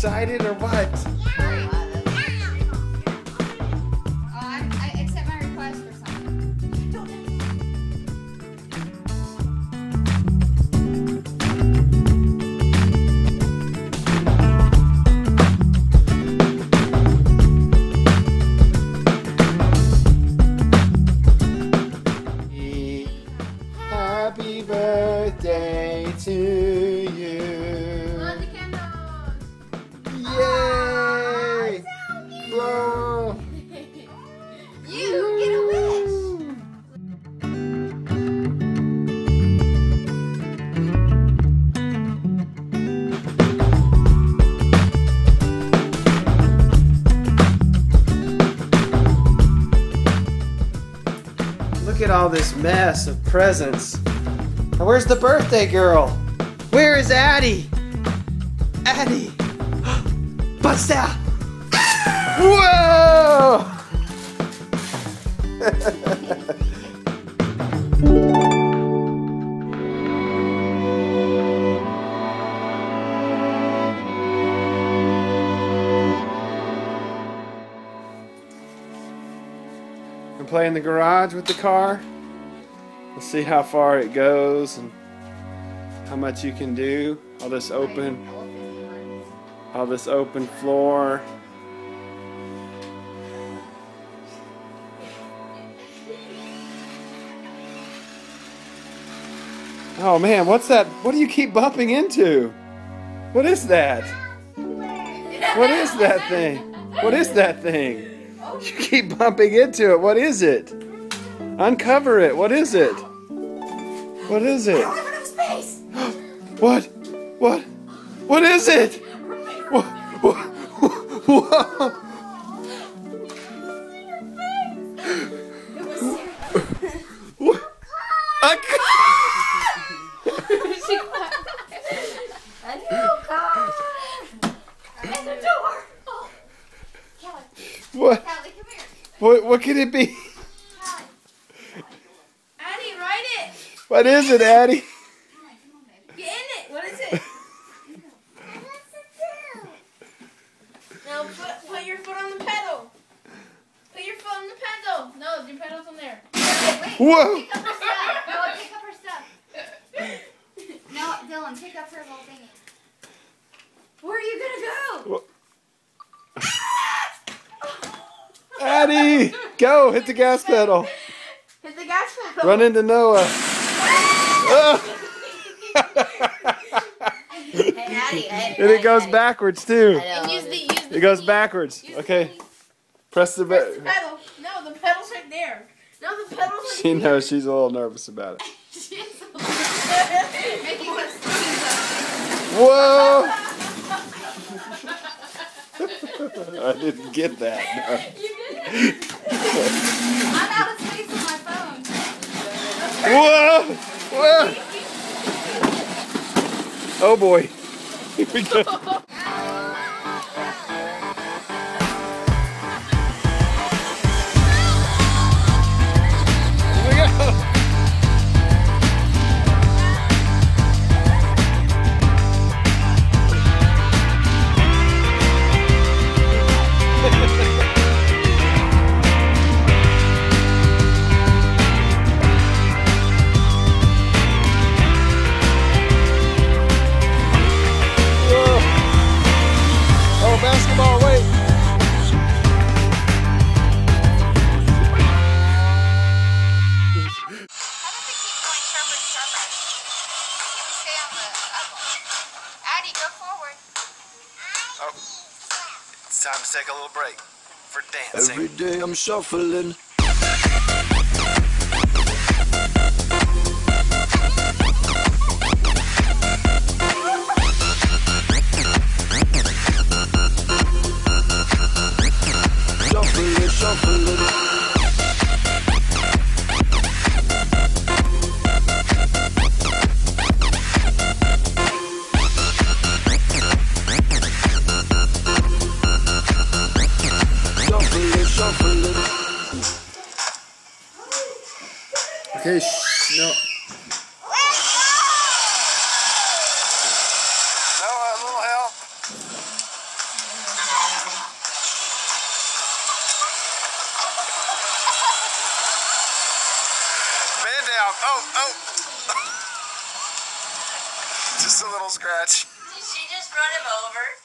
excited or what? I accept my request for something. Happy birthday to you. Blow the candles. Yay! Blow. You get a wish. Look at all this mess of presents. Now, where's the birthday girl? Where is Addie? Addie! Bust out! Whoa! And play in the garage with the car. Let's see how far it goes and how much you can do. All this open floor. Oh man, what's that? What do you keep bumping into? What is that? What is that thing? What is that thing? You keep bumping into it. What is it? Uncover it. What is it? What is it? What? What? What is it? What? Whoa! What? A new car. And the door. Oh. Kelly. What? Kelly, come here. What could it be? Kelly. Addie, write it. What is it, Addie? Come on, baby. Get in it. What is it? Now put your foot on the pedal. Put your foot on the pedal. No, your pedal's on there. Wait. Whoa! Pick up her stuff. No, pick up her stuff. No, Dylan, pick up her little thingy. Where are you gonna go? Addie, go! Hit the gas pedal. Hit the gas pedal. Run into Noah. Hey, Addie. And it goes backwards too. And use the It goes thingy. backwards. Use the Okay. thingy. Press the Press the button. pedal. No, the pedal's right there. No, the pedal's right She there. knows she's a little nervous about it. Making us sneeze. Whoa! I didn't get that. No. You did it. I'm out of space on my phone. Whoa! Whoa! Oh boy. Here we go. Basketball, wait. How does it keep going sharper and sharper? You can stay on the up one. Addie, go forward. Oh. It's time to take a little break for dancing. Every day I'm shuffling. Shuffling. Okay, shh, no. No, a little help. Oh. Just a little scratch. Did she just run him over?